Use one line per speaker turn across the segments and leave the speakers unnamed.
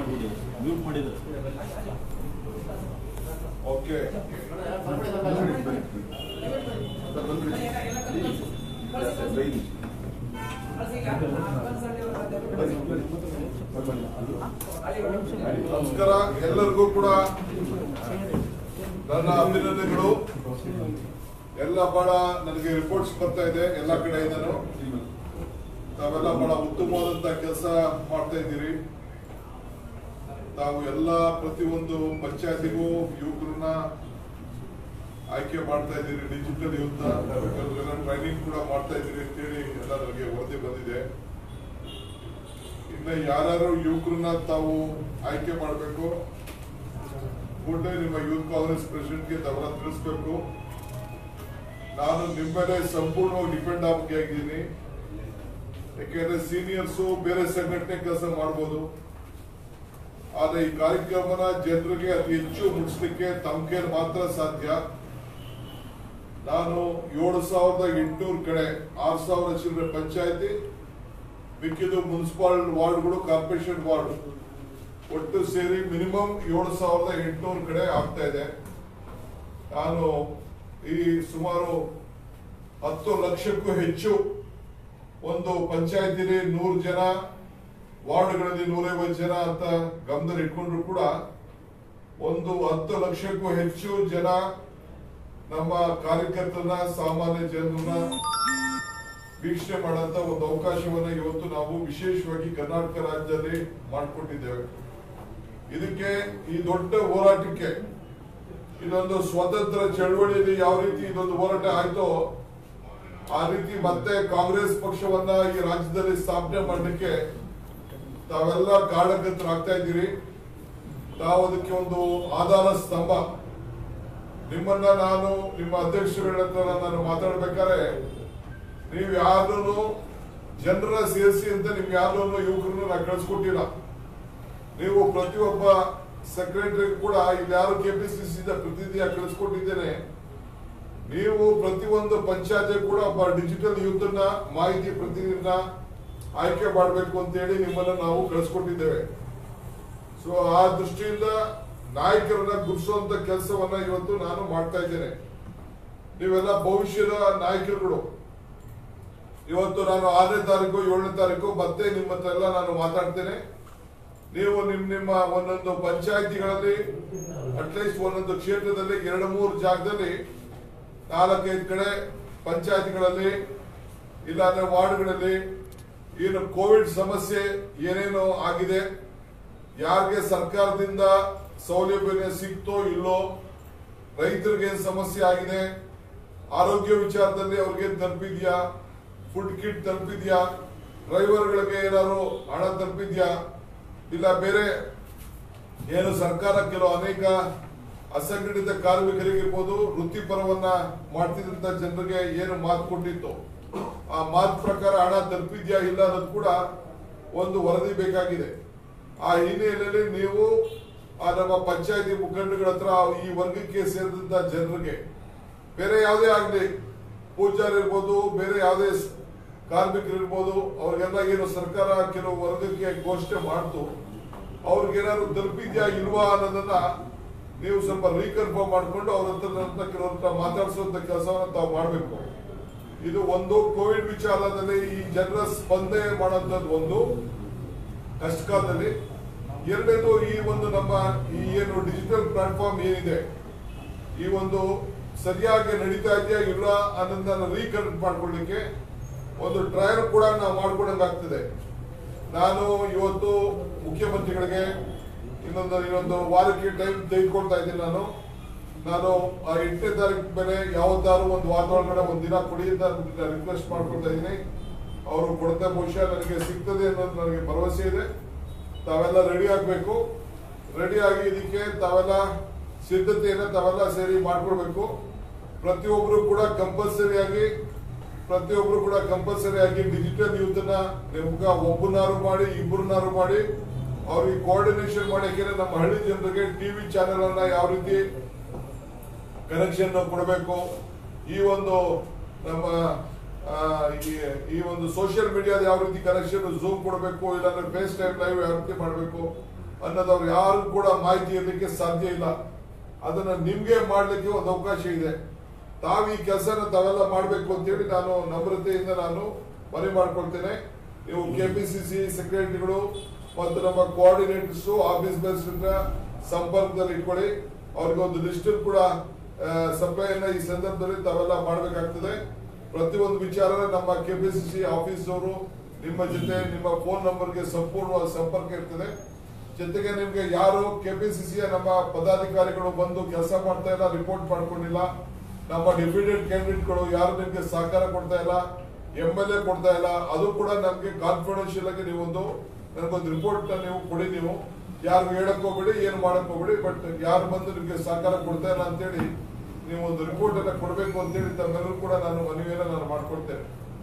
Mute ಮಾಡಿದ್ರು.
Okay ನಮಸ್ಕಾರ ಎಲ್ಲರಿಗೂ ಕೂಡ ನನ್ನ ಅಭಿನಂದನೆಗಳು. ಎಲ್ಲ ಬಹಳ ನನಗೆ ರಿಪೋರ್ಟ್ಸ್ ಬರ್ತಾ ಇದೆ ಎಲ್ಲ ಕಡೆಯಿಂದನೂ. ತಾವೆಲ್ಲ ಬಹಳ ಉತ್ತಮವಾದಂತ ಕೆಲಸ ಮಾಡ್ತಾ ಇದ್ದೀರಿ. ತಾವು ಎಲ್ಲ ಪ್ರತಿಯೊಂದು ಪಂಚಾಯತಿಗೂ ಯುವಕರನ್ನ ಆಯ್ಕೆ ಮಾಡ್ತಾ ಇದ್ದೀರಿ. ಡಿಜಿಟಲ್ ಯೂತ್ ಟ್ರೈನಿಂಗ್ ಕೂಡ ಮಾಡ್ತಾ ಇದ್ದೀರಿ ಅಂತೇಳಿ ಎಲ್ಲ ನನಗೆ ವರದಿ ಬಂದಿದೆ. ಇನ್ನು ಯಾರು ಯುವಕರನ್ನ ತಾವು ಆಯ್ಕೆ ಮಾಡಬೇಕು ಕೂಡಲೇ ನಿಮ್ಮ ಯೂತ್ ಕಾಂಗ್ರೆಸ್ ಪ್ರೆಸಿಡೆಂಟ್ಗೆ ತಾವೆಲ್ಲ ತಿಳಿಸ್ಬೇಕು. ನಾನು ನಿಮ್ಮ ಮೇಲೆ ಸಂಪೂರ್ಣವಾಗಿ ಡಿಪೆಂಡ್ ಆಗಿದ್ದೀನಿ. ಯಾಕೆಂದ್ರೆ ಸೀನಿಯರ್ಸು ಬೇರೆ ಸಂಘಟನೆ ಕೆಲಸ ಮಾಡ್ಬೋದು, ಆದ್ರೆ ಈ ಕಾರ್ಯಕ್ರಮನ ಜನರಿಗೆ ಅತಿ ಹೆಚ್ಚು ಮುಗಿಸ್ಲಿಕ್ಕೆ ತಮ್ಮ ಕೈಯಲ್ಲಿ ಮಾತ್ರ ಸಾಧ್ಯ. ನಾನು 7,800 ಕಡೆ 6,000 ಚಿಲ್ಲರೆ ಪಂಚಾಯತಿ, ಮಿಕ್ಕಿದು ಮುನ್ಸಿಪಾಲ್ ವಾರ್ಡ್ಗಳು, ಕಾರ್ಪೊರೇಷನ್ ವಾರ್ಡ್ ಒಟ್ಟು ಸೇರಿ ಮಿನಿಮಮ್ 7,800 ಕಡೆ ಆಗ್ತಾ ಇದೆ. ನಾನು ಈ ಸುಮಾರು 10 ಲಕ್ಷಕ್ಕೂ ಹೆಚ್ಚು ಒಂದು ಪಂಚಾಯತಿಲಿ 100 ಜನ, ವಾರ್ಡ್ಗಳಲ್ಲಿ 150 ಜನ ಅಂತ ಗಮನದಲ್ಲಿ ಇಟ್ಕೊಂಡ್ರು ಕೂಡ ಒಂದು 10 ಲಕ್ಷಕ್ಕೂ ಹೆಚ್ಚು ಜನ ನಮ್ಮ ಕಾರ್ಯಕರ್ತರನ್ನ, ಸಾಮಾನ್ಯ ಜನರನ್ನ ವೀಕ್ಷಣೆ ಮಾಡಂತ ಒಂದು ಅವಕಾಶವನ್ನ ಇವತ್ತು ನಾವು ವಿಶೇಷವಾಗಿ ಕರ್ನಾಟಕ ರಾಜ್ಯದಲ್ಲಿ ಮಾಡಿಕೊಟ್ಟಿದ್ದೇವೆ. ಇದಕ್ಕೆ ಈ ದೊಡ್ಡ ಹೋರಾಟಕ್ಕೆ, ಇದೊಂದು ಸ್ವತಂತ್ರ ಚಳವಳಿಯಲ್ಲಿ ಯಾವ ರೀತಿ ಇದೊಂದು ಹೋರಾಟ ಆಯ್ತೋ ಆ ರೀತಿ ಮತ್ತೆ ಕಾಂಗ್ರೆಸ್ ಪಕ್ಷವನ್ನ ಈ ರಾಜ್ಯದಲ್ಲಿ ಸ್ಥಾಪನೆ ಮಾಡಲಿಕ್ಕೆ ತಾವೆಲ್ಲ ಕಾರಣಕರ್ತರಾಗ್ತಾ ಇದ್ದೀರಿ. ತಾವು ಅದಕ್ಕೆ ಒಂದು ಆಧಾರ ಸ್ತಂಭ. ನಿಮ್ಮನ್ನ ನಾನು ನಿಮ್ಮ ಅಧ್ಯಕ್ಷರುಗಳ ಹತ್ರ ನಾನು ಮಾತಾಡ್ಬೇಕಾದ್ರೆ ನೀವು ಯಾರನ್ನು ಜನರ ಸೇರಿಸಿ ಅಂತ ನಿಮ್ಗೆ ಯಾರನ್ನು ಯುವಕರನ್ನು ನಾನು ಕಳಿಸ್ಕೊಟ್ಟಿಲ್ಲ. ನೀವು ಪ್ರತಿಯೊಬ್ಬ ಸೆಕ್ರೆಟರಿ ಕೂಡ ಇಲ್ಲಿ ಯಾರು ಕೆಪಿಸಿಸಿ ಪ್ರತಿನಿಧಿಯಾಗಿ ಕಳಿಸ್ಕೊಟ್ಟಿದ್ದೇನೆ. ನೀವು ಪ್ರತಿಯೊಂದು ಪಂಚಾಯತ್ ಕೂಡ ಒಬ್ಬ ಡಿಜಿಟಲ್ ಯೂತ್ ನ ಮಾಹಿತಿ ಪ್ರತಿನಿಧಿನ ಆಯ್ಕೆ ಮಾಡಬೇಕು ಅಂತ ಹೇಳಿ ನಿಮ್ಮನ್ನ ನಾವು ಕಳಿಸ್ಕೊಟ್ಟಿದ್ದೇವೆ. ಸೊ ಆ ದೃಷ್ಟಿಯಿಂದ ನಾಯಕರನ್ನ ಗುರುಸುವಂತ ಕೆಲಸವನ್ನ ಇವತ್ತು ನಾನು ಮಾಡ್ತಾ ಇದ್ದೇನೆ. ನೀವೆಲ್ಲ ಭವಿಷ್ಯದ ನಾಯಕರುಗಳು. ಇವತ್ತು ನಾನು 6ನೇ ತಾರೀಕು 7ನೇ ತಾರೀಕು ಮತ್ತೆ ನಿಮ್ಮ ಹತ್ರ ಎಲ್ಲ ನಾನು ಮಾತಾಡ್ತೇನೆ. ನೀವು ನಿಮ್ಮ ಒಂದೊಂದು ಪಂಚಾಯತಿಗಳಲ್ಲಿ ಅಟ್ಲೀಸ್ಟ್ ಒಂದೊಂದು ಕ್ಷೇತ್ರದಲ್ಲಿ 2-3 ಜಾಗದಲ್ಲಿ 4-5 ಕಡೆ ಪಂಚಾಯತಿಗಳಲ್ಲಿ ಇಲ್ಲಾಂದ್ರೆ ವಾರ್ಡ್ಗಳಲ್ಲಿ ಏನು ಕೋವಿಡ್ ಸಮಸ್ಯೆ ಏನೇನೋ ಆಗಿದೆ, ಯಾರಿಗೆ ಸರ್ಕಾರದಿಂದ ಸೌಲಭ್ಯ ಸಿಕ್ತೋ ಇಲ್ಲೋ, ರೈತರಿಗೆ ಏನ್ ಸಮಸ್ಯೆ ಆಗಿದೆ, ಆರೋಗ್ಯ ವಿಚಾರದಲ್ಲಿ ಅವ್ರಿಗೆ ತಲುಪಿದ್ಯಾ, ಫುಡ್ ಕಿಟ್ ತಲುಪಿದ್ಯಾ, ಡ್ರೈವರ್ಗಳಿಗೆ ಏನಾದ್ರು ಹಣ ತಲುಪಿದ್ಯಾ, ಇಲ್ಲ ಬೇರೆ ಏನು ಸರ್ಕಾರ ಕೆಲವು ಅನೇಕ ಅಸಂಘಟಿತ ಕಾರ್ಮಿಕರಿಗಿರ್ಬೋದು, ವೃತ್ತಿಪರವನ್ನ ಮಾಡ್ತಿದ್ದಂತ ಜನರಿಗೆ ಏನು ಮಾತು ಕೊಟ್ಟಿತ್ತು ಆ ಮಾತು ಪ್ರಕಾರ ಹಣ ತಲುಪಿದ್ಯಾ ಇಲ್ಲ ಅನ್ನೋದು ಕೂಡ ಒಂದು ವರದಿ ಬೇಕಾಗಿದೆ. ಆ ಹಿನ್ನೆಲೆಯಲ್ಲಿ ನೀವು ನಮ್ಮ ಪಂಚಾಯತಿ ಮುಖಂಡಗಳ ಹತ್ರ ಈ ವರ್ಗಕ್ಕೆ ಸೇರಿದಂತ ಜನರಿಗೆ, ಬೇರೆ ಯಾವುದೇ ಆಗಲಿ, ಪೂಜಾರಿ ಇರ್ಬೋದು, ಬೇರೆ ಯಾವುದೇ ಕಾರ್ಮಿಕರು ಇರ್ಬೋದು, ಅವ್ರಿಗೆಲ್ಲ ಏನು ಸರ್ಕಾರ ಕೆಲವು ವರ್ಗಕ್ಕೆ ಘೋಷಣೆ ಮಾಡ್ತು, ಅವ್ರಿಗೇನಾದ್ರು ತಲುಪಿದ್ಯಾ ಇಲ್ವಾ ಅನ್ನೋದನ್ನ ನೀವು ಸ್ವಲ್ಪ ರೀಕನ್ಫರ್ಮ್ ಮಾಡ್ಕೊಂಡು ಅವ್ರ ಹತ್ರ ಕೆಲವ್ರ ಮಾತಾಡಿಸುವಂತ ಕೆಲಸವನ್ನ ತಾವು ಮಾಡಬೇಕು. ಇದು ಒಂದು ಕೋವಿಡ್ ವಿಚಾರದಲ್ಲಿ ಈ ಜನರ ಸ್ಪಂದನೆ ಮಾಡುವಂತದ್ದು ಒಂದು ಕಷ್ಟ ಕಾಲದಲ್ಲಿ. ಎರಡನೇದು, ಈ ಒಂದು ನಮ್ಮ ಈ ಏನು ಡಿಜಿಟಲ್ ಪ್ಲಾಟ್ಫಾರ್ಮ್ ಏನಿದೆ ಈ ಒಂದು ಸರಿಯಾಗಿ ನಡೀತಾ ಇದೆಯಾ ಇಲ್ಲ ಅನ್ನೋದನ್ನ ರೀಕನೆಕ್ಟ್ ಮಾಡ್ಕೊಳ್ಳಿಕ್ಕೆ ಒಂದು ಟ್ರಯಲ್ ಕೂಡ ನಾವು ಮಾಡ್ಕೊಡಂಗಾಗ್ತದೆ. ನಾನು ಇವತ್ತು ಮುಖ್ಯಮಂತ್ರಿಗಳಿಗೆ ಇನ್ನೊಂದು ವಾರಕ್ಕೆ ಟೈಮ್ ತೆಗೆದುಕೊಳ್ತಾ ಇದ್ದೀನಿ. ನಾನು 8ನೇ ತಾರೀಕು ಮೇಲೆ ಯಾವತ್ತಾರು ಒಂದು ವಾರದೊಳಗಡೆ ಒಂದು ದಿನ ಕೊಡಿ ಅಂತ ರಿಕ್ವೆಸ್ಟ್ ಮಾಡ್ಕೊಳ್ತಾ ಇದ್ದೀನಿ. ಅವರು ಕೊಡ್ತಾ ಬಹುಶಃ ನನಗೆ ಸಿಗ್ತದೆ ಅನ್ನೋದು ನನಗೆ ಭರವಸೆ ಇದೆ. ತಾವೆಲ್ಲ ರೆಡಿ ಆಗಬೇಕು. ರೆಡಿ ಆಗಿ ಇದಕ್ಕೆ ತಾವೆಲ್ಲ ಸಿದ್ಧತೆಯನ್ನು ತಾವೆಲ್ಲ ಸೇರಿ ಮಾಡ್ಕೊಳ್ಬೇಕು. ಪ್ರತಿಯೊಬ್ಬರು ಕೂಡ ಕಂಪಲ್ಸರಿ ಆಗಿ ಡಿಜಿಟಲ್ ಯೂತ್ ನ ಒಬ್ಬನಾರು ಮಾಡಿ, ಇಬ್ಬರನ್ನಾರು ಮಾಡಿ ಅವ್ರಿಗೆ ಕೋಆರ್ಡಿನೇಷನ್ ಮಾಡಿ. ಯಾಕೆಂದ್ರೆ ನಮ್ಮ ಹಳ್ಳಿ ಜನರಿಗೆ ಟಿವಿ ಚಾನೆಲ್ ಅನ್ನ ಯಾವ ರೀತಿ ಕನೆಕ್ಷನ್ ಕೊಡಬೇಕು, ಈ ಒಂದು ನಮ್ಮ ಈ ಒಂದು ಸೋಷಿಯಲ್ ಮೀಡಿಯಾದ ಯಾವ ರೀತಿ ಕನೆಕ್ಷನ್ ಝೂಮ್ ಕೊಡಬೇಕು, ಇಲ್ಲಾಂದ್ರೆ ಫೇಸ್ ಟೈಮ್ ಲೈವ್ ಯಾವ ರೀತಿ ಮಾಡಬೇಕು, ಅನ್ನೋದವ್ರು ಯಾರು ಕೂಡ ಮಾಹಿತಿ ಇರಲಿಕ್ಕೆ ಸಾಧ್ಯ ಇಲ್ಲ. ಅದನ್ನ ನಿಮ್ಗೆ ಮಾಡ್ಲಿಕ್ಕೆ ಒಂದು ಅವಕಾಶ ಇದೆ. ತಾವು ಈ ಕೆಲಸನ ತಾವೆಲ್ಲ ಮಾಡ್ಬೇಕು ಅಂತೇಳಿ ನಾನು ನಮ್ರತೆಯಿಂದ ನಾನು ಮನವಿ ಮಾಡ್ಕೊಳ್ತೇನೆ. ನೀವು ಕೆಪಿಸಿಸಿ ಸೆಕ್ರೆಟರಿಗಳು ಮತ್ತು ನಮ್ಮ ಕೋಆರ್ಡಿನೇಟರ್ಸ್ ಆಫೀಸ್ ಬೇಸ್ಡ್ ಸಂಪರ್ಕದಲ್ಲಿ ಇಟ್ಕೊಳ್ಳಿ. ಅವ್ರಿಗೆ ಒಂದು ಲಿಸ್ಟ್ ಕೂಡ ಸಪ್ಲೈಯನ್ನ ಈ ಸಂದರ್ಭದಲ್ಲಿ ತಾವೆಲ್ಲ ಮಾಡಬೇಕಾಗ್ತದೆ. ಪ್ರತಿಯೊಂದು ವಿಚಾರ ನಮ್ಮ ಕೆಪಿಸಿಸಿ ಆಫೀಸ್ ಅವರು ನಿಮ್ಮ ಜೊತೆ ನಿಮ್ಮ ಫೋನ್ ನಂಬರ್ಗೆ ಸಂಪೂರ್ಣವಾದ ಸಂಪರ್ಕ ಇರ್ತದೆ. ಜೊತೆಗೆ ನಿಮ್ಗೆ ಯಾರು ಕೆಪಿಸಿಸಿಯ ನಮ್ಮ ಪದಾಧಿಕಾರಿಗಳು ಬಂದು ಕೆಲಸ ಮಾಡ್ತಾ ಇಲ್ಲ, ರಿಪೋರ್ಟ್ ಮಾಡ್ಕೊಂಡಿಲ್ಲ, ನಮ್ಮ ಡಿಪ್ಯೂಟೆಡ್ ಕ್ಯಾಂಡಿಡೇಟ್ಗಳು ಯಾರು ನಿಮ್ಗೆ ಸಹಕಾರ ಕೊಡ್ತಾ ಇಲ್ಲ, MLA ಕೊಡ್ತಾ ಇಲ್ಲ, ಅದು ಕೂಡ ನಮ್ಗೆ ಕಾನ್ಫಿಡೆನ್ಶಿಯಲ್ ಆಗಿ ನೀವೊಂದು ನನಗೊಂದು ರಿಪೋರ್ಟ್ ನೀವು ಕೊಡಿ. ನೀವು ಯಾರು ಹೇಳಕ್ ಹೋಗ್ಬೇಡಿ, ಏನು ಮಾಡಕ್ ಹೋಗ್ಬೇಡಿ, ಬಟ್ ಯಾರು ಬಂದು ನಿಮ್ಗೆ ಸಹಕಾರ ಕೊಡ್ತಾ ಇಲ್ಲ ಅಂತೇಳಿ ನೀವು ಒಂದು ರಿಪೋರ್ಟ್ ಅನ್ನ ಕೊಡ್ಬೇಕು ಅಂತೇಳಿ ತಮ್ಮೆಲ್ಲರೂ ಕೂಡ ನಾನು ಮನವಿಯನ್ನ ನಾನು ಮಾಡ್ಕೊಡ್ತೇನೆ.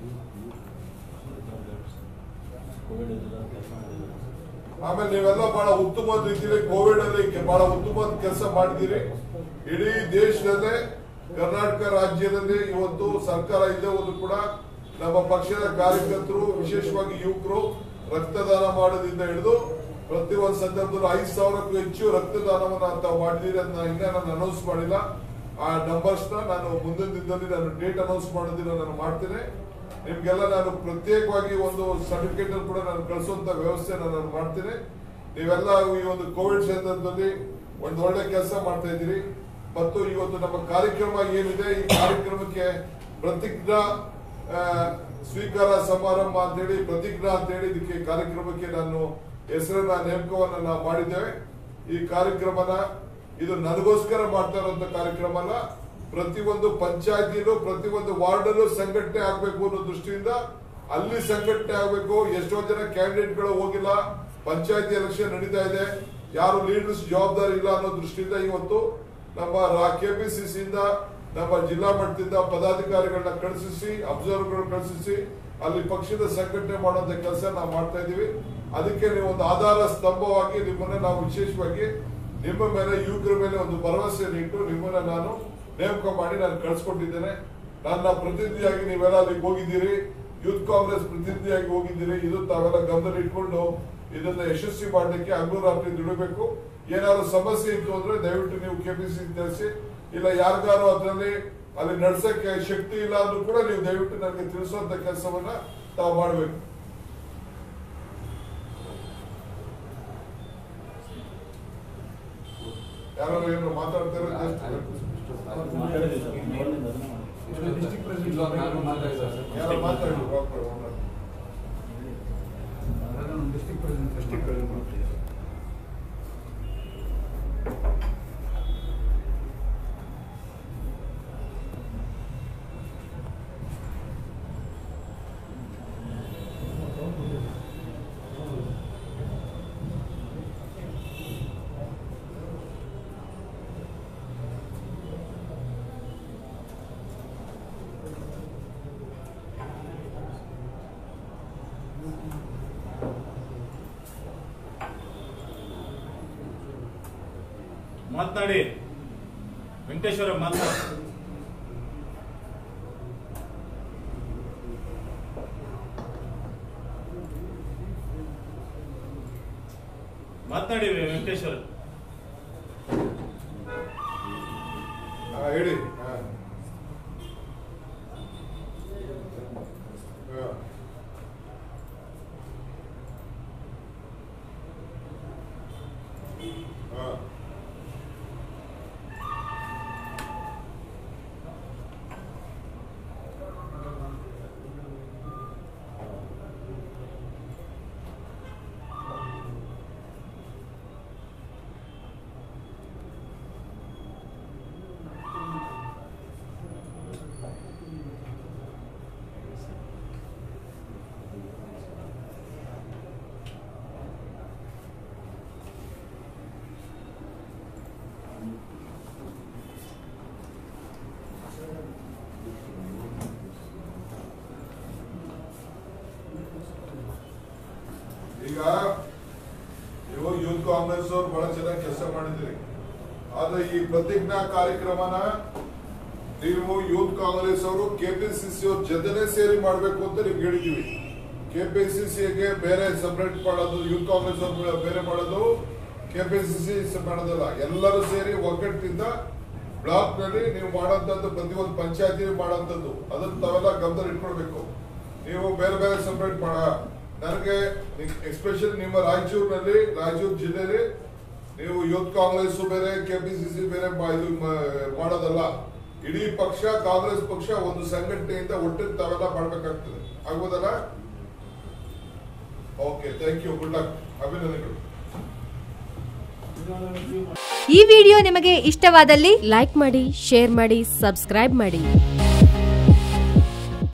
ಆಮೇಲೆ ನೀವೆಲ್ಲ ಬಹಳ ಉತ್ತಮವಾದ ರೀತಿಯಲ್ಲಿ ಕೋವಿಡ್ ಅಲ್ಲಿ ಬಹಳ ಉತ್ತಮವಾದ ಕೆಲಸ ಮಾಡಿದ್ದೀರಿ. ಇಡೀ ದೇಶದಲ್ಲೇ ಕರ್ನಾಟಕ ರಾಜ್ಯದಲ್ಲಿ ಇವತ್ತು ಸರ್ಕಾರ ಇದೆ ಹೋದ್ರು ಕೂಡ ನಮ್ಮ ಪಕ್ಷದ ಕಾರ್ಯಕರ್ತರು ವಿಶೇಷವಾಗಿ ಯುವಕರು ರಕ್ತದಾನ ಮಾಡೋದ್ರಿಂದ ಹಿಡಿದು ಪ್ರತಿಯೊಂದು ಸಂದರ್ಭದಲ್ಲೂ 5,000ಕ್ಕೂ ಹೆಚ್ಚು ರಕ್ತದಾನವನ್ನ ತಾವು ಮಾಡಿದಿರಿ. ಅದನ್ನ ಇನ್ನೇ ನಾನು ಅನೌನ್ಸ್ ಮಾಡಿಲ್ಲ. ಆ ನಂಬರ್ಸ್ ನಾನು ಮುಂದಿನ ದಿನದಲ್ಲಿ ನಾನು ಡೇಟ್ ಅನೌನ್ಸ್ ಮಾಡೋದಿಲ್ಲ, ನಾನು ಮಾಡ್ತೇನೆ. ನಿಮ್ಗೆಲ್ಲ ನಾನು ಪ್ರತ್ಯೇಕವಾಗಿ ಒಂದು ಸರ್ಟಿಫಿಕೇಟ್ ಕೂಡ ನಾನು ಕಳಿಸುವಂತ ವ್ಯವಸ್ಥೆ ನಾನು ಮಾಡ್ತೇನೆ. ನೀವೆಲ್ಲ ಈ ಒಂದು ಕೋವಿಡ್ ಸಂದರ್ಭದಲ್ಲಿ ಒಂದು ಒಳ್ಳೆ ಕೆಲಸ ಮಾಡ್ತಾ ಇದ್ದೀರಿ. ಮತ್ತು ಇವತ್ತು ನಮ್ಮ ಕಾರ್ಯಕ್ರಮ ಏನಿದೆ, ಈ ಕಾರ್ಯಕ್ರಮಕ್ಕೆ ಪ್ರತಿಜ್ಞಾ ಸ್ವೀಕಾರ ಸಮಾರಂಭ ಅಂತೇಳಿ ಪ್ರತಿಜ್ಞಾ ಅಂತೇಳಿ ಇದಕ್ಕೆ ಕಾರ್ಯಕ್ರಮಕ್ಕೆ ನಾನು ಹೆಸರನ್ನ ನೇಮಕವನ್ನ ನಾವು ಮಾಡಿದ್ದೇವೆ. ಈ ಕಾರ್ಯಕ್ರಮನ ಇದು ನನಗೋಸ್ಕರ ಮಾಡ್ತಾ ಇರುವಂತ ಕಾರ್ಯಕ್ರಮ ಅಲ್ಲ. ಪ್ರತಿಯೊಂದು ಪಂಚಾಯತಿಲು ಪ್ರತಿಯೊಂದು ವಾರ್ಡಲ್ಲೂ ಸಂಘಟನೆ ಆಗ್ಬೇಕು ಅನ್ನೋ ದೃಷ್ಟಿಯಿಂದ ಅಲ್ಲಿ ಸಂಘಟನೆ ಆಗ್ಬೇಕು. ಎಷ್ಟೋ ಜನ ಕ್ಯಾಂಡಿಡೇಟ್ಗಳು ಹೋಗಿಲ್ಲ, ಪಂಚಾಯತಿ ಎಲೆಕ್ಷನ್ ನಡೀತಾ ಇದೆ, ಯಾರು ಲೀಡರ್ಸ್ ಜವಾಬ್ದಾರಿ ಇಲ್ಲ ಅನ್ನೋ ದೃಷ್ಟಿಯಿಂದ ಇವತ್ತು ನಮ್ಮ ಕೆಪಿಸಿಸಿ ಇಂದ ನಮ್ಮ ಜಿಲ್ಲಾ ಮಟ್ಟದಿಂದ ಪದಾಧಿಕಾರಿಗಳನ್ನ ಕಳಿಸಿ ಅಬ್ಸರ್ವರ್ಗಳು ಕಳಿಸಿ ಅಲ್ಲಿ ಪಕ್ಷದ ಸಂಘಟನೆ ಮಾಡುವಂತ ಕೆಲಸ ನಾವು ಮಾಡ್ತಾ ಇದೀವಿ. ಅದಕ್ಕೆ ನೀವು ಒಂದು ಆಧಾರ ಸ್ತಂಭವಾಗಿ ನಿಮ್ಮನ್ನ ನಾವು ವಿಶೇಷವಾಗಿ ನಿಮ್ಮ ಮೇಲೆ ಯುವಕರ ಮೇಲೆ ಒಂದು ಭರವಸೆಯನ್ನು ಇಟ್ಟು ನಿಮ್ಮನ್ನ ನಾನು ನೇಮಕ ಮಾಡಿ ನಾನು ಕಳ್ಸಿಕೊಟ್ಟಿದ್ದೇನೆ. ನನ್ನ ಪ್ರತಿನಿಧಿಯಾಗಿ ನೀವೆಲ್ಲ ಅಲ್ಲಿಗೆ ಹೋಗಿದ್ದೀರಿ, ಯೂತ್ ಕಾಂಗ್ರೆಸ್ ಪ್ರತಿನಿಧಿಯಾಗಿ ಹೋಗಿದ್ದೀರಿ. ಇದು ತಾವೆಲ್ಲ ಗಮನ ಇಟ್ಕೊಂಡು ಇದನ್ನ ಯಶಸ್ವಿ ಮಾಡಲಿಕ್ಕೆ ಹಗಲು ರಾತ್ರಿ ದುಡಿಬೇಕು. ಏನಾದ್ರು ಸಮಸ್ಯೆ ಇತ್ತು ಅಂದ್ರೆ ದಯವಿಟ್ಟು ನೀವು ಕೆಪಿಸಿ ತಿಳಿಸಿ. ಇಲ್ಲ ಯಾರಿಗಾರು ಅದರಲ್ಲಿ ಅಲ್ಲಿ ನಡ್ಸಕ್ಕೆ ಶಕ್ತಿ ಇಲ್ಲ ಅಂದ್ರೂ ಕೂಡ ನೀವು ದಯವಿಟ್ಟು ನನಗೆ ತಿಳಿಸುವಂತ ಕೆಲಸವನ್ನ ತಾವು ಮಾಡಬೇಕು. ಯಾರು ಏನು ಮಾತಾಡ್ತಾರೆ ಯಾರು ಮಾತಾಡಿ
ಮಾತನಾಡಿ. ವೆಂಕಟೇಶ್ವರ ಮಾತನಾಡಿ. ಮಾತನಾಡಿ ವೆಂಕಟೇಶ್ವರ.
ಹೇಳಿ. ಈಗ ನೀವು ಯೂತ್ ಕಾಂಗ್ರೆಸ್ ಅವರು ಬಹಳ ಚೆನ್ನಾಗಿ ಕೆಲಸ ಮಾಡಿದ್ರಿ. ಆದ್ರೆ ಈ ಪ್ರತಿಜ್ಞಾ ಕಾರ್ಯಕ್ರಮನ ನೀವು ಯೂತ್ ಕಾಂಗ್ರೆಸ್ ಅವರು ಕೆಪಿಸಿಸಿ ಅವ್ರ ಜೊತೆನೆ ಸೇರಿ ಮಾಡಬೇಕು ಅಂತ ನಿಮ್ಗೆ ಹೇಳಿದೀವಿ. ಕೆಪಿಸಿಸಿಗೆ ಬೇರೆ ಸಪರೇಟ್ ಮಾಡೋದು, ಯೂತ್ ಕಾಂಗ್ರೆಸ್ ಅವ್ರು ಬೇರೆ ಮಾಡೋದು, ಕೆಪಿಸಿಸಿ ಮಾಡೋದಲ್ಲ, ಎಲ್ಲರೂ ಸೇರಿ ಒಗ್ಗಟ್ಟಿಂದ ಬ್ಲಾಕ್ ನಲ್ಲಿ ನೀವು ಮಾಡೋಂಥದ್ದು ಪ್ರತಿಯೊಂದು ಪಂಚಾಯತಿ ಮಾಡೋಂಥದ್ದು, ಅದನ್ನ ತಾವೆಲ್ಲ ಗಮನ ಇಟ್ಕೊಳ್ಬೇಕು. ನೀವು ಬೇರೆ ಬೇರೆ ಸಪರೇಟ್ ನನಗೆ ಎಸ್ಪೆಷಲಿ ನಿಮ್ಮ ರಾಯಚೂರು ಜಿಲ್ಲೆಯಲ್ಲಿ ನೀವು ಯೂತ್ ಕಾಂಗ್ರೆಸ್ ಬೇರೆ ಕೆಪಿಸಿಸಿ ಬೇರೆ ಇದು ಮಾಡೋದಲ್ಲ. ಇಡೀ ಪಕ್ಷ ಕಾಂಗ್ರೆಸ್ ಪಕ್ಷ ಒಂದು ಸಂಘಟನೆಯಿಂದ ಒಟ್ಟಿಗೆ ತಾವೆಲ್ಲ ಮಾಡ್ಬೇಕಾಗ್ತದೆ. ಆಗ್ಬೋದಲ್ಲ? Okay, thank you, good luck, ಅಭಿನಂದನೆಗಳು.
ಈ ವಿಡಿಯೋ ನಿಮಗೆ ಇಷ್ಟವಾದಲ್ಲಿ ಲೈಕ್ ಮಾಡಿ, ಶೇರ್ ಮಾಡಿ, ಸಬ್ಸ್ಕ್ರೈಬ್ ಮಾಡಿ.